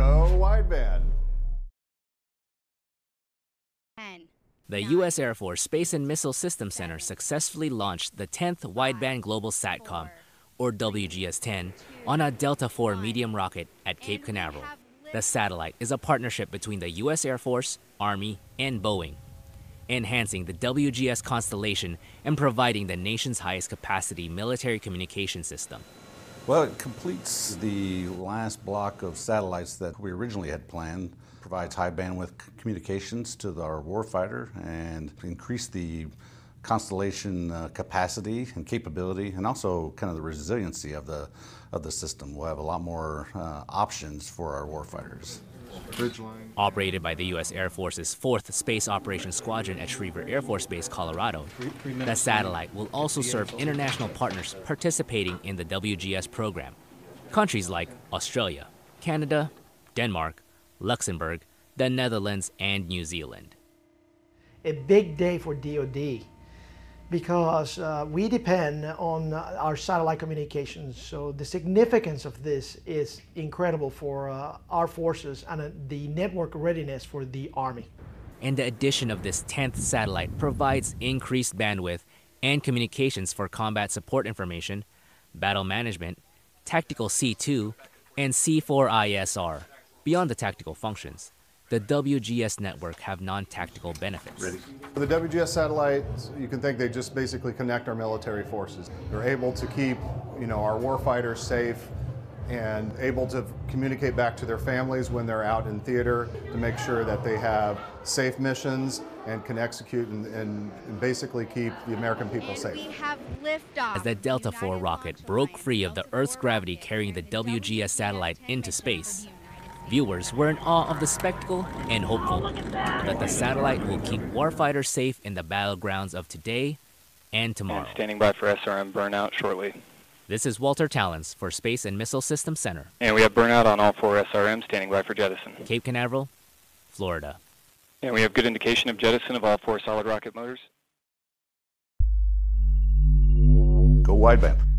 Go wideband. The U.S. Air Force Space and Missile Systems Center successfully launched the 10th Wideband Global SATCOM, or WGS-10, on a Delta IV medium rocket at Cape Canaveral. The satellite is a partnership between the U.S. Air Force, Army, and Boeing, enhancing the WGS constellation and providing the nation's highest capacity military communication system. Well, it completes the last block of satellites that we originally had planned, provides high bandwidth communications to our warfighter, and increase the constellation capacity and capability, and also kind of the resiliency of the system. We'll have a lot more options for our warfighters. Operated by the U.S. Air Force's 4th Space Operations Squadron at Schriever Air Force Base, Colorado, the satellite will also serve international partners participating in the WGS program. Countries like Australia, Canada, Denmark, Luxembourg, the Netherlands, and New Zealand. A big day for DoD because we depend on our satellite communications. So the significance of this is incredible for our forces and the network readiness for the Army. And the addition of this 10th satellite provides increased bandwidth and communications for combat support information, battle management, tactical C2, and C4ISR. Beyond the tactical functions, the WGS network have non-tactical benefits. The WGS satellites, you can think they just basically connect our military forces. They're able to keep, our warfighters safe and able to communicate back to their families when they're out in theater to make sure that they have safe missions and can execute and basically keep the American people safe. We have liftoff. As the Delta IV rocket broke free of the Earth's gravity carrying the WGS satellite into space, viewers were in awe of the spectacle and hopeful that the satellite will keep warfighters safe in the battlegrounds of today and tomorrow. And standing by for SRM burnout shortly. This is Walter Tallens for Space and Missile Systems Center. And we have burnout on all 4 SRMs, standing by for jettison. Cape Canaveral, Florida. And we have good indication of jettison of all 4 solid rocket motors. Go wideband.